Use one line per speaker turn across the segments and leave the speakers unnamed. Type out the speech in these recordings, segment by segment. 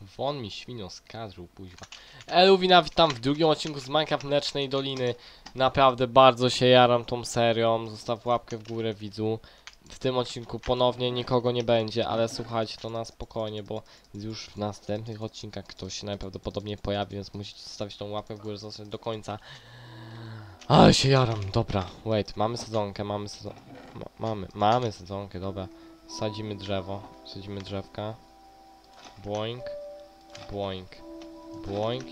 Won mi świnio z kadru, kuźwa. Eluwina, witam w drugim odcinku z Minecraft Mlecznej Doliny. Naprawdę bardzo się jaram tą serią. Zostaw łapkę w górę, widzu. W tym odcinku ponownie nikogo nie będzie, ale słuchajcie, to na spokojnie, bo już w następnych odcinkach ktoś się najprawdopodobniej pojawi, więc musicie zostawić tą łapkę w górę, zostać do końca. Ale się jaram, dobra, wait, mamy sadzonkę, mamy sadzonkę, dobra. Sadzimy drzewo, sadzimy drzewka. Boing, boing, boing.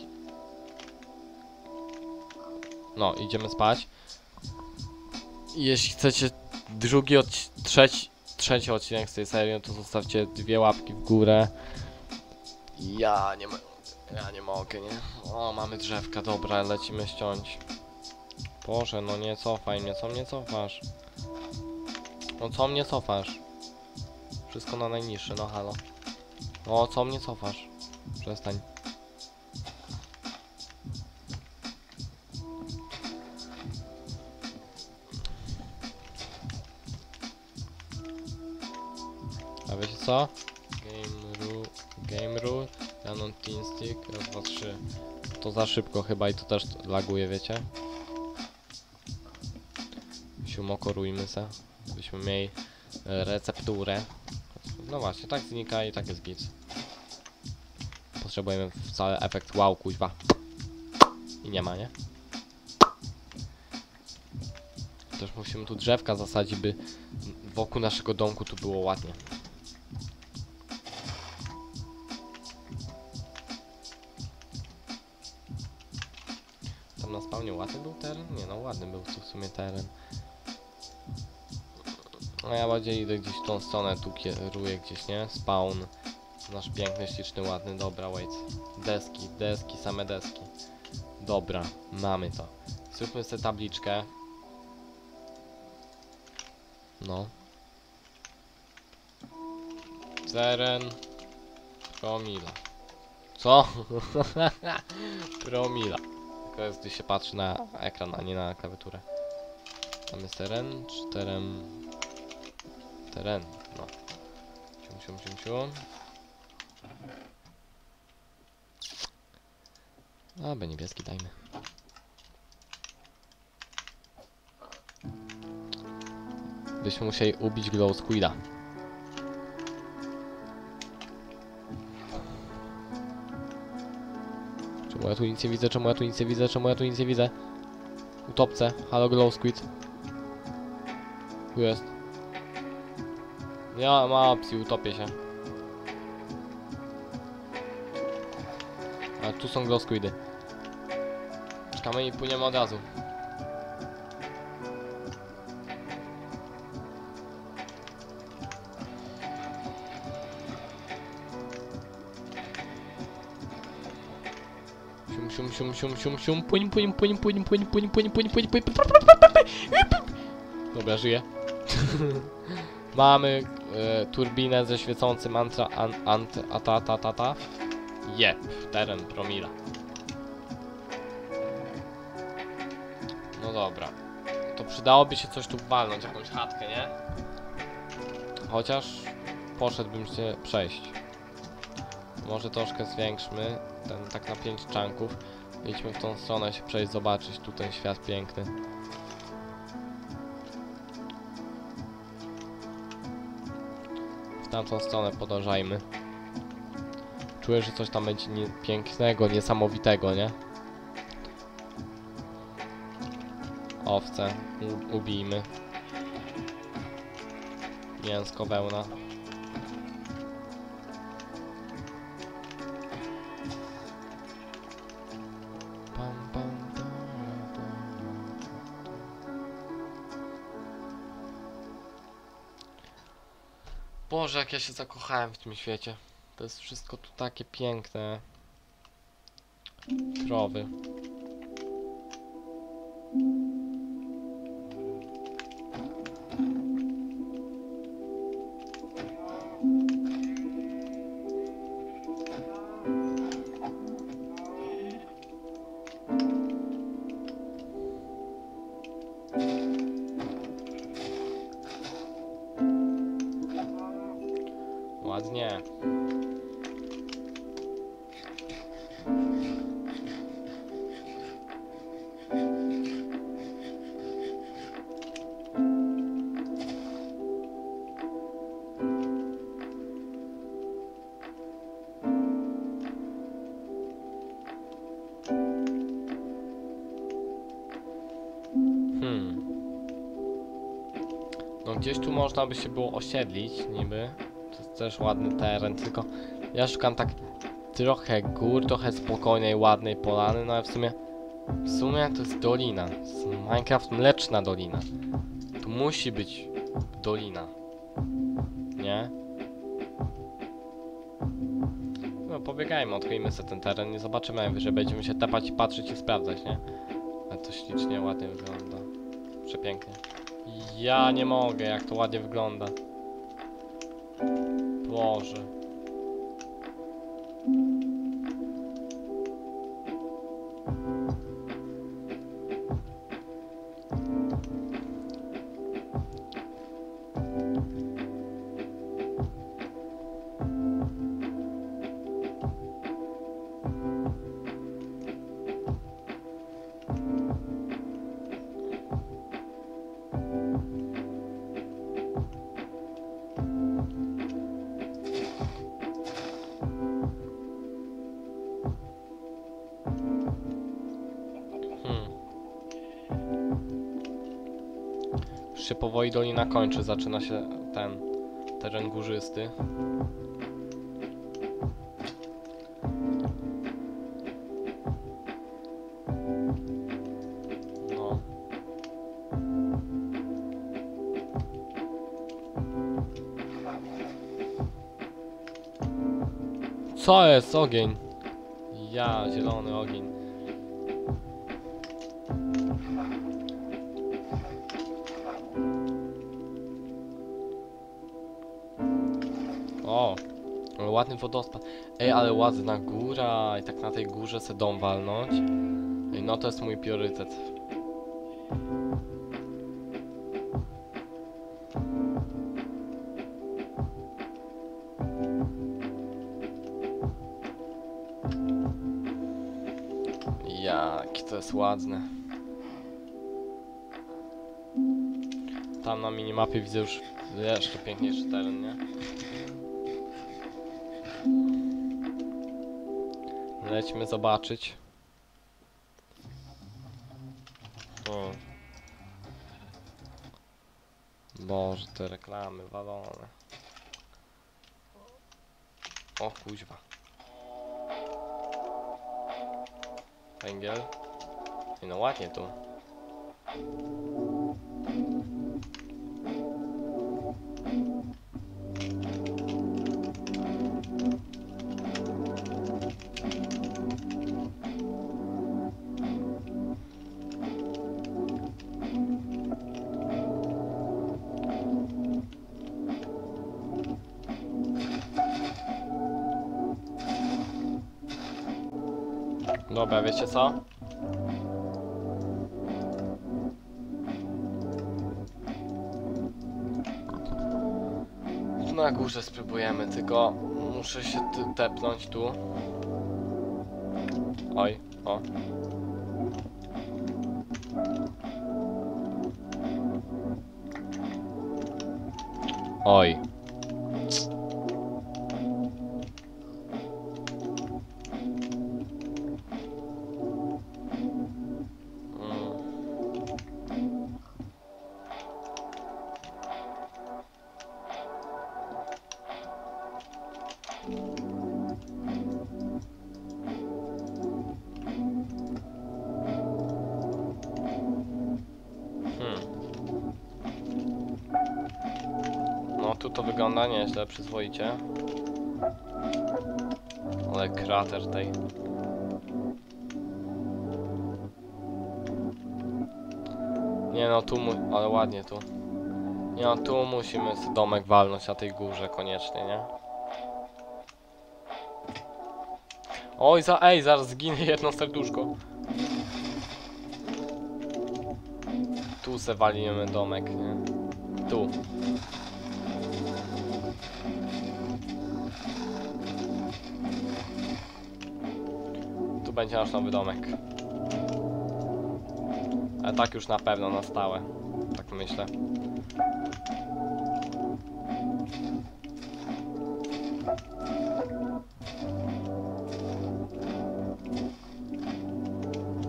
No, idziemy spać. Jeśli chcecie trzeci odcinek z tej serii, to zostawcie 2 łapki w górę. Ja nie mogę, nie? O, mamy drzewka, dobra, lecimy ściąć. Boże, no nie cofaj mnie, co mnie cofasz? No co mnie cofasz? Wszystko na najniższy, no halo. No co mnie cofasz? Przestań. A wiecie co? Game rule, Canon Team Stick, raz, 2, 3. To za szybko chyba i to też laguje, wiecie? Siumokorujmy se, byśmy mieli recepturę. No właśnie, tak znika i tak jest git. Potrzebujemy wcale efekt wow, kuźwa. I nie ma, nie? Też musimy tu drzewka zasadzić, by wokół naszego domku tu było ładnie. Tam na spawnie ładny był teren? Nie no, ładny był tu w sumie teren. No ja bardziej idę gdzieś w tą stronę, tu kieruję gdzieś, nie? Spawn. Nasz piękny, śliczny, ładny, dobra, wait. Deski, same deski. Dobra, mamy to. Zróbmy sobie tabliczkę. No. Teren. Promila. Co? Promila. To jest, gdy się patrzy na ekran, a nie na klawiaturę. Tam jest teren, czy teren... Teren, no. Cium. Aby niebieski dajmy. Byśmy musieli ubić Glow Squida. Czemu ja tu nic nie widzę? Utopce, halo Glow Squid. Tu jest. Ja ma opcji, utopię się. A tu są Glow Squidy. Czekamy i płyniemy od razu. Sium. Płyń. Dobra, żyję. Mamy turbinę ze świecącym Jep, teren promila. No dobra. To przydałoby się coś tu walnąć, jakąś chatkę, nie? Chociaż poszedłbym się przejść. Może troszkę zwiększmy ten tak na 5 czanków. Idźmy w tą stronę się przejść, zobaczyć tu ten świat piękny. W tamtą stronę podążajmy. Czuję, że coś tam będzie pięknego, niesamowitego, nie? Owce, ubijmy. Mięsko, wełna. Boże, jak ja się zakochałem w tym świecie. To jest wszystko tu takie piękne. Krowy. Ładnie. Gdzieś tu można by się było osiedlić, niby. To jest też ładny teren, tylko ja szukam tak trochę gór, trochę spokojnej, ładnej polany, no ale w sumie to jest dolina. To jest Minecraft Mleczna Dolina. Tu musi być dolina. Nie? No pobiegajmy, odkryjmy sobie ten teren i zobaczymy najwyżej. Będziemy się tepać i patrzeć i sprawdzać, nie? Ale to ślicznie, ładnie wygląda. Przepięknie. Ja nie mogę, jak to ładnie wygląda. Boże. Już się powoli dolina kończy, zaczyna się ten teren górzysty. No. Co jest? Ogień. Ja, zielony ogień. O, ale ładny wodospad. Ej, ale ładna góra i tak na tej górze se dom walnąć. Ej, no to jest mój priorytet. Jaki to jest ładne. Tam na minimapie widzę już jeszcze piękniejszy teren, nie? Lećmy zobaczyć. O. Boże, te reklamy walone. O kuźwa. Węgiel. I no ładnie tu. Dobra, wiecie co? Na górze spróbujemy, tylko muszę się tepnąć tu. Oj, o. Oj. No tu to wygląda nieźle, przyzwoicie. Ale krater tej. Nie no, ale ładnie tu. Nie no, tu musimy domek walnąć na tej górze koniecznie, nie? Oj, zaraz zginie jedno serduszko. Tu se walimy domek, nie? Tu. Tu będzie nasz nowy domek. Ale tak już na pewno, na stałe. Tak myślę.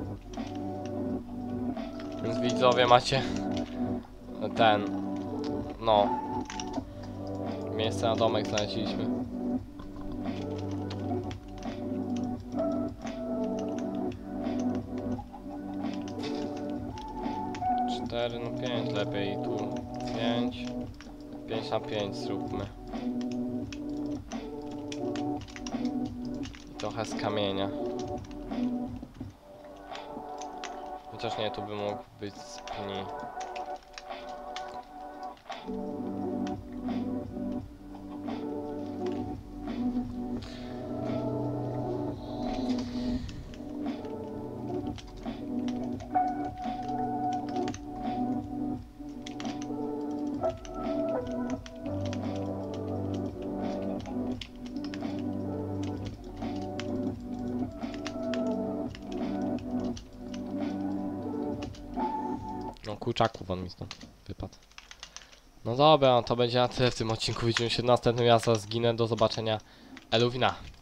Więc widzowie macie ten No. Miejsce na domek znaleźliśmy. Cztery, no 5 lepiej tu. 5. 5 na 5 zróbmy. I trochę z kamienia. Chociaż nie, tu by mógł być z pni. No kurczaków on mi stąd wypadł. No dobra, no to będzie na tyle w tym odcinku. Widzimy się w następnym. Ja zaraz zginę. Do zobaczenia. Eluwina.